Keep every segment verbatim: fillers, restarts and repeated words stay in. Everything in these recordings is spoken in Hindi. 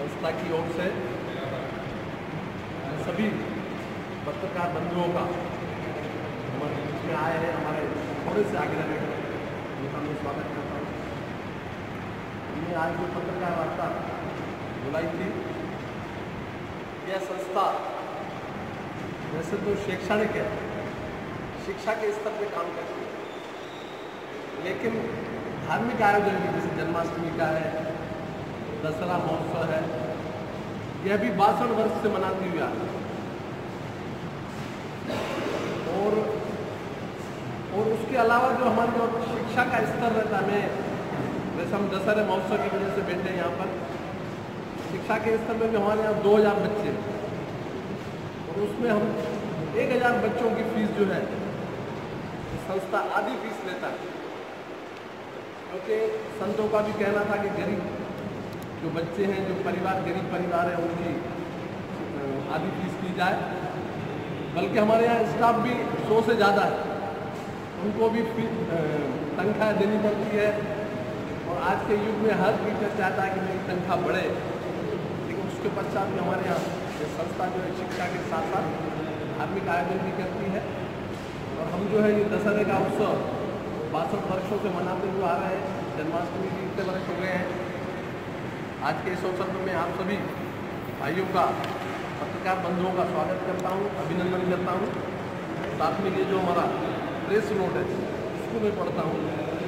संस्था की ओर से सभी पत्रकार बंधुओं का हमारे बीच में आए हैं, हमारे थोड़े से आगे रहने का उनका मैं स्वागत करता हूँ। हमने आज जो पत्रकार वार्ता बुलाई थी, यह संस्था वैसे तो शैक्षणिक है, शिक्षा के स्तर पे काम करती है, लेकिन धार्मिक आयोजन भी जैसे जन्माष्टमी का है, दशहरा महोत्सव है, यह भी बासठ वर्ष से मनाती हुई आ रही है। और और उसके अलावा जो हमारी जो शिक्षा का स्तर रहता है, हमें जैसे हम दशहरे महोत्सव की वजह से बैठे हैं यहाँ पर, शिक्षा के स्तर में भी हमारे यहाँ दो हज़ार बच्चे हैं और उसमें हम एक हज़ार बच्चों की फीस जो है संस्था आधी फीस लेता है, क्योंकि संतों का भी कहना था कि गरीब जो बच्चे हैं, जो परिवार गरीब परिवार है, उनकी आधी फीस की जाए। बल्कि हमारे यहाँ स्टाफ भी सौ से ज़्यादा है, उनको भी तनख्वाह देनी पड़ती है। और आज के युग में हर टीचर चाहता है कि मेरी तनख्वाह बढ़े, लेकिन उसके पश्चात भी हमारे यहाँ ये संस्था जो है शिक्षा के साथ साथ धार्मिक आयोजन भी करती है। और हम जो है ये दशहरे का उत्सव बासठ वर्षों से मनाते हुए आ रहे हैं, जन्माष्टमी भी इतने वर्ष हो गए हैं। आज के इस अवसर पर मैं आप सभी भाइयों का, पत्रकार बंधुओं का स्वागत करता हूं, अभिनंदन करता हूं। साथ में ये जो हमारा प्रेस नोट है इसको मैं पढ़ता हूं।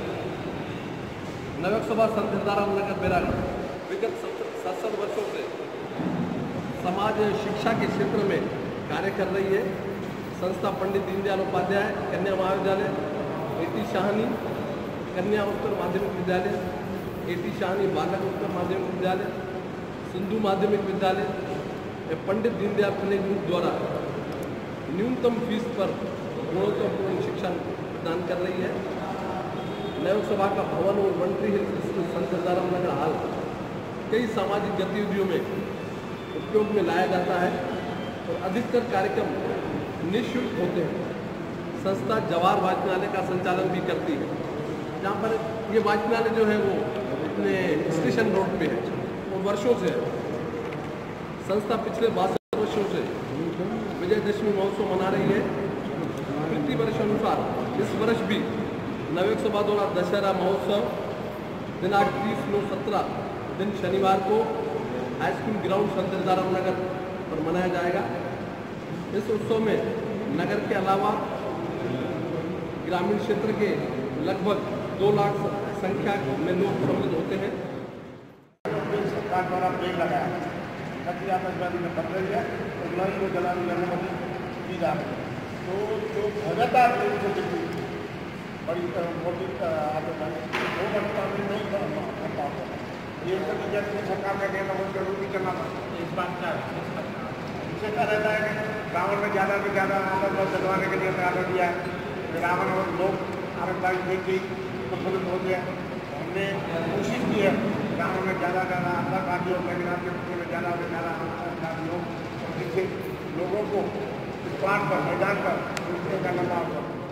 नवयुग सभा संत हिरदाराम नगर बैरागढ़ विगत सत्तर वर्षों से समाज शिक्षा के क्षेत्र में कार्य कर रही है। संस्था पंडित दीनदयाल उपाध्याय कन्या महाविद्यालय, एटी शाहनी कन्या उत्तर माध्यमिक विद्यालय, एटी शाहनी बालक उत्तर माध्यमिक विद्यालय, सिंधु माध्यमिक विद्यालय, पंडित दीनदयाल कॉलेज ग्रुप द्वारा न्यूनतम फीस पर गुणवत्तापूर्ण शिक्षा प्रदान कर रही है। नवयुग सभा का भवन और मंत्री हिल संत हिरदाराम नगर हाल कई सामाजिक गतिविधियों में उपयोग में लाया जाता है और अधिकतर कार्यक्रम निःशुल्क होते हैं। संस्था जवाहर वाचनालय का संचालन भी करती है, जहाँ पर ये वाचनालय जो है वो अपने स्टेशन रोड पे है और वर्षों से है। संस्था पिछले बासठ वर्षों से विजयदशमी महोत्सव मना रही है। प्रति वर्ष अनुसार इस वर्ष भी नवयुग सभा द्वारा दशहरा महोत्सव दिनांक तीस नौ सत्रह दिन शनिवार को हाईस्कूल ग्राउंड संत हिरदाराम नगर पर मनाया जाएगा। इस उत्सव में नगर के अलावा ग्रामीण क्षेत्र के लगभग दो लाख संख्या में लोग सम्मिलित होते हैं। सरकार द्वारा पेड़ लगाया नकली आतंकवादी में बन रही है और लॉ को जलाने की अनुमति दी जा रही है। तो जो भगतदार से दिखती बड़ी मोटी आतंकवादी वो बनता नहीं कर पाता। ये सभी जैसे सरकार का कहना बहुत जरूरी करना पड़ता है। इस बात का इससे क्या रहता है कि रावण में ज़्यादा से ज़्यादा आतंकवाद जलवाने के लिए तैयार दिया है। रावण और लोग आतंकवादी देख के प्रफुल्लित हो गया। हमने कोशिश की है गाँव में ज़्यादा ज़्यादा आतंकवादी और लेकिन के में ज़्यादा से ज़्यादा आतंकवादी लोग और जिससे लोगों को इस पाठ पर मैदान पर दूसरे का लंबा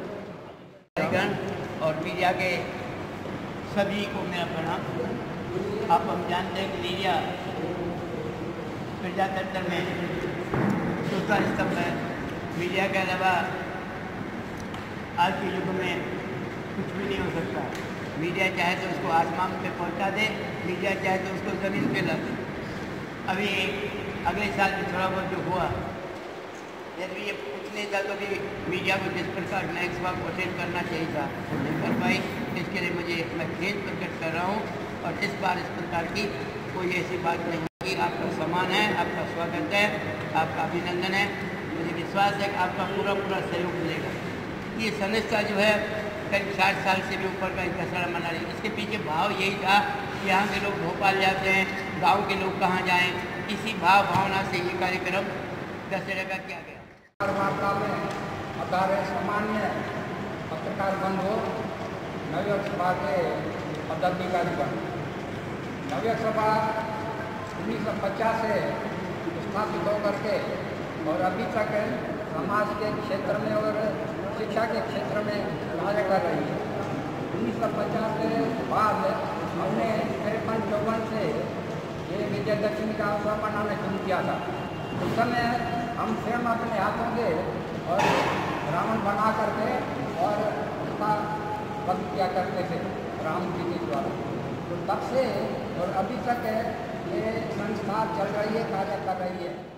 और मीडिया के सभी को मेरा प्रणाम। आप हम जानते हैं कि मीडिया प्रजातंत्र में दूसरा स्तंभ है। मीडिया के अलावा आज के युग में कुछ भी नहीं हो सकता। मीडिया चाहे तो उसको आसमान पे पहुंचा दे, मीडिया चाहे तो उसको ज़मीन पे ला दे। अभी अगले साल में थोड़ा बहुत जो हुआ, यदि ये पिछले साल तो भी मीडिया को जिस प्रकार नए सभा को अटेंड करना चाहिए था नहीं कर पाई, इसके लिए मुझे मैं खेद प्रकट कर रहा हूँ। और इस बार इस प्रकार की कोई ऐसी बात नहीं होगी। आपका सम्मान है, आपका स्वागत है, आपका अभिनंदन है। मुझे विश्वास है कि आपका पूरा पूरा सहयोग मिलेगा। ये संस्था जो है करीब साठ साल से भी ऊपर का एक दशहरा मना रही है। इसके पीछे भाव यही था कि यहाँ के लोग भोपाल जाते हैं, गांव के लोग कहाँ जाएं, इसी भाव भावना से ये कार्यक्रम दशहरे का किया गया। वार्ता में आदरणीय सामान्य पत्रकार बंधु, नवयुग सभा के पदाधिकारीगण, नवयुग सभा उन्नीस सौ पचास से स्थापित होकर के और अभी तक समाज के क्षेत्र में और शिक्षा के क्षेत्र में कार्य कर रही है। उन्नीस सौ पचास के बाद हमने तिरपन चौवन से ये विजयदशमी का अवसर मनाना शुरू किया था। उस समय हम स्वयं अपने हाथों से और रावण बना करके और उसका वध किया करते थे राम जी के द्वारा। तो तब से और अभी तक ये संस्था चल रही है, कार्य कर रही है।